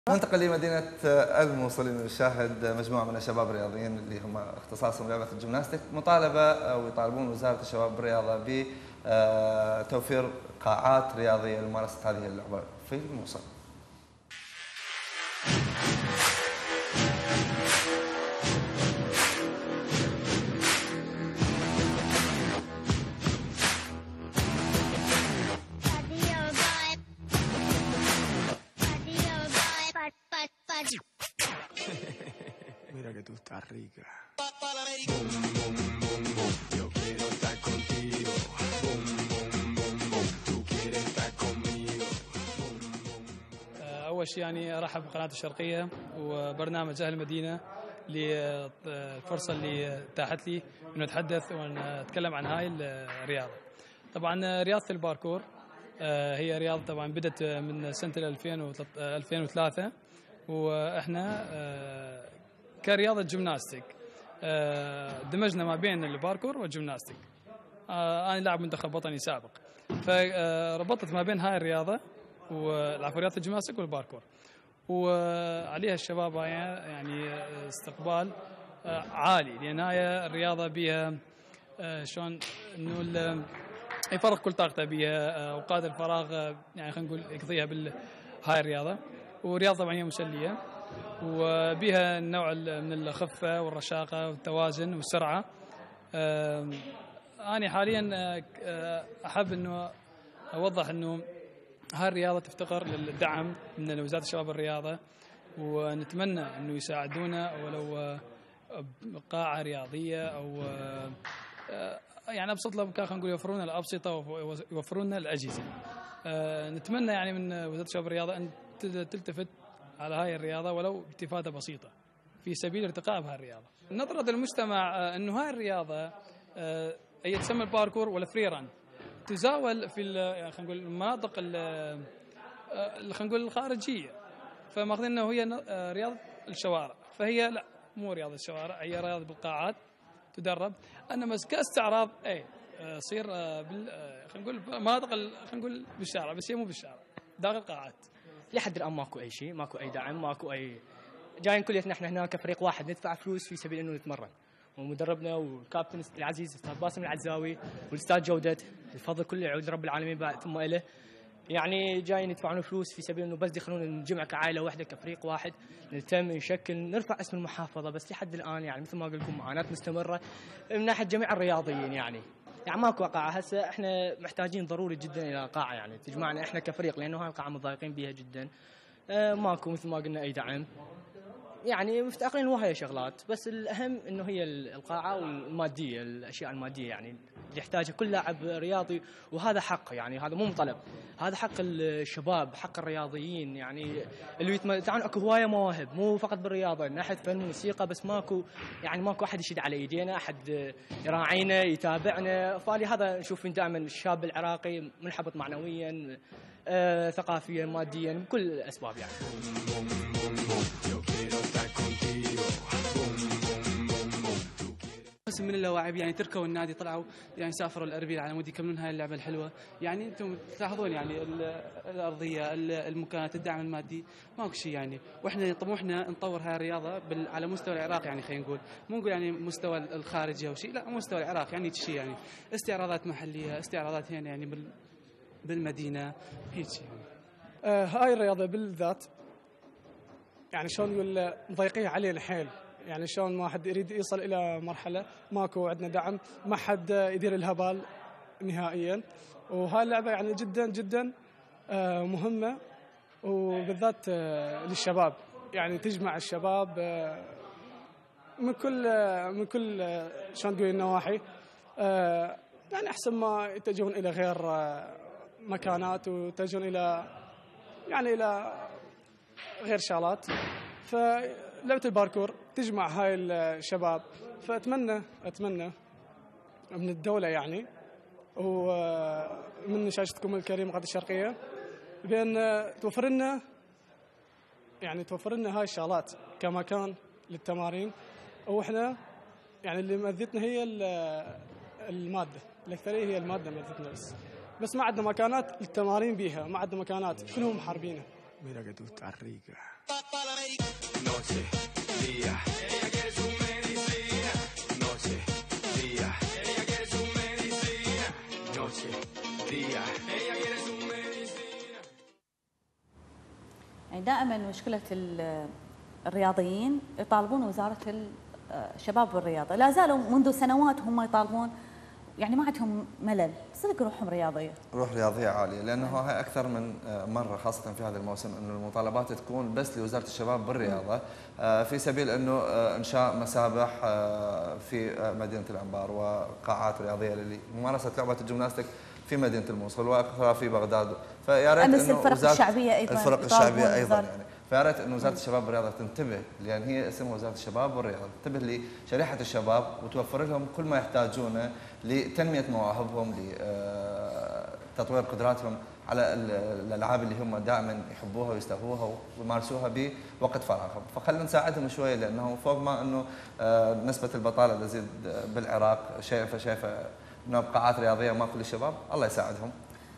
ننتقل لمدينة الموصل لنشاهد مجموعة من الشباب الرياضيين اللي هم اختصاصهم لعبة الجمناستيك مطالبة أو يطالبون وزارة الشباب والرياضة بتوفير قاعات رياضية لممارسة هذه اللعبة في الموصل. Mira que tú estás rica. Bum, bum, bum, bum. Yo quiero estar contigo. Bum, bum, bum, bum. Tú quieres estar conmigo. Bum, bum. أول شيء يعني أرحب بقناة الشرقية وبرنامج أهل المدينة للفرصة اللي اتاحت لي إنه أتحدث ونتكلم عن هاي الرياضة. طبعا رياضة الباركور هي رياضة طبعا بدأت من سنة 2003 وإحنا كرياضة جمناستيك دمجنا ما بين الباركور والجمناستيك. أنا لاعب منتخب وطني سابق، فربطت ما بين هاي الرياضة رياضة الجمناستيك والباركور، وعليها الشباب يعني استقبال عالي، لأن هاي الرياضة بها شلون إنه يفرغ كل طاقته بها، أوقات الفراغ يعني خلينا نقول يقضيها بهاي الرياضة. ورياضة طبعا هي مسلية وبها نوع من الخفة والرشاقة والتوازن والسرعة. أنا حاليا أحب أنه أوضح أنه هاي الرياضة تفتقر للدعم من وزارة الشباب والرياضة، ونتمنى أنه يساعدونا ولو قاعة رياضية أو يعني أبسط لو خلينا نقول يوفرون الأبسطة ويوفرون الأجهزة. نتمنى يعني من وزارة الشباب والرياضة أن تلتفت على هاي الرياضة ولو باستفادة بسيطة في سبيل ارتقاء بهاي الرياضة. نظرة المجتمع أنه هاي الرياضة هي تسمى الباركور والفري ران، تزاول في خلينا نقول المناطق خلينا نقول الخارجية، فماخذين أنه هي رياضة الشوارع، فهي لا مو رياضة الشوارع، هي رياضة بالقاعات تدرب. انما كاستعراض تصير خلينا نقول مناطق خلينا نقول بالشارع، بس هي مو بالشارع، داخل قاعات. لحد الان ماكو اي شيء، ماكو اي دعم، ماكو اي جايين كليتنا احنا هناك فريق واحد ندفع فلوس في سبيل انه نتمرن، ومدربنا والكابتن العزيز استاذ باسم العزاوي والاستاذ جودة، الفضل كله يعود لرب العالمين بعد ثم له. يعني جايين يدفعون فلوس في سبيل انه بس يدخلون نجمع كعائله واحده كفريق واحد، نلتم نشكل نرفع اسم المحافظه. بس لحد الان يعني مثل ما قلت لكم معاناه مستمره من ناحيه جميع الرياضيين. يعني ماكو قاعه. هسه احنا محتاجين ضروري جدا الى قاعه يعني تجمعنا احنا كفريق، لانه هاي القاعه متضايقين بها جدا. ماكو مثل ما قلنا اي دعم، يعني مفتقرين وهي شغلات، بس الأهم إنه هي القاعة والمادية، الأشياء المادية يعني اللي يحتاجها كل لاعب رياضي، وهذا حق. يعني هذا مو طلب، هذا حق الشباب، حق الرياضيين يعني اللي يتمتعون. اكو هواية مواهب مو فقط بالرياضة، من ناحية فن وموسيقى، بس ماكو أحد يشد على إيدينا، أحد يراعينا يتابعنا. فلهذا نشوف دائما الشاب العراقي منحبط معنويا، ثقافيا، ماديا، بكل الأسباب يعني. قسم من اللاعبين يعني تركوا النادي، طلعوا يعني سافروا الاربيل على مود يكملون هاي اللعبه الحلوه. يعني انتم تلاحظون يعني الارضيه، المكانات، الدعم المادي، ماكو شيء يعني. واحنا طموحنا نطور هاي الرياضه على مستوى العراق، يعني خلينا نقول مو نقول يعني مستوى الخارجي او شيء، لا مستوى العراق يعني شيء، يعني استعراضات محليه، استعراضات هنا يعني بالمدينه هيك يعني. هاي الرياضه بالذات يعني شلون نقول مضيقيه علينا حيل. يعني شلون ما حد يريد يصل إلى مرحلة ماكو عندنا دعم، ما حد يدير الهبال نهائيا. وهاي اللعبة يعني جدا جدا مهمة، وبالذات للشباب. يعني تجمع الشباب من كل شلون تقول النواحي، يعني أحسن ما يتجهون إلى غير مكانات ويتجهون إلى إلى غير شغلات. فلعبة الباركور تجمع هاي الشباب، فأتمنى من الدولة يعني ومن شاشتكم الكريمة قناة الشرقية بأن توفر لنا هاي الشغلات كمكان للتمارين. وإحنا يعني اللي مأذتنا هي المادة، الأكثرية هي المادة مأذتنا، بس ما عندنا مكانات للتمارين بيها، ما عندنا مكانات، كلهم محاربينها. Mira que tú estás rica. Noche, día. Ella quiere su medicina. Noche, día. Ella quiere su medicina. Noche, día. Ella quiere su medicina. يعني دائما مشكلة الرياضيين يطالبون وزارة الشباب والرياضة، لا زالوا منذ سنوات هم يطالبون، يعني ما عندهم ملل، صدق روحهم رياضية. روح رياضية عالية، لأنه هاي أكثر من مرة خاصة في هذا الموسم أنه المطالبات تكون بس لوزارة الشباب بالرياضة في سبيل أنه إنشاء مسابح في مدينة الأنبار وقاعات رياضية لممارسة لعبة الجمناستيك في مدينة الموصل وأخرى في بغداد. فيا ريت أنه الفرق الشعبية أيضا، الفرق الشعبية أيضا يعني. فيا ريت انه وزاره الشباب والرياضه تنتبه، لان هي اسمها وزاره الشباب والرياضه، تنتبه لشريحه الشباب وتوفر لهم كل ما يحتاجونه لتنميه مواهبهم، لتطوير قدراتهم على الالعاب اللي هم دائما يحبوها ويستهوها ويمارسوها بوقت فراغهم. فخلينا نساعدهم شويه، لانه فوق ما انه نسبه البطاله تزيد بالعراق شيء فشيء انه بقاعات رياضيه ماكو للشباب، الله يساعدهم.